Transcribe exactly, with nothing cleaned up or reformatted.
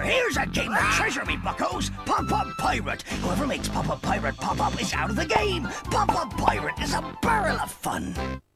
here's a game of treasure, me buckos. Pop-Up Pirate. Whoever makes Pop-Up Pirate pop up is out of the game. Pop-Up Pirate is a barrel of fun.